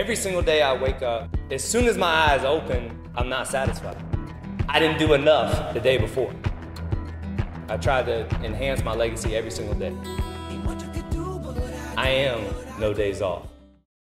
Every single day I wake up, as soon as my eyes open, I'm not satisfied. I didn't do enough the day before. I try to enhance my legacy every single day. I am no days off.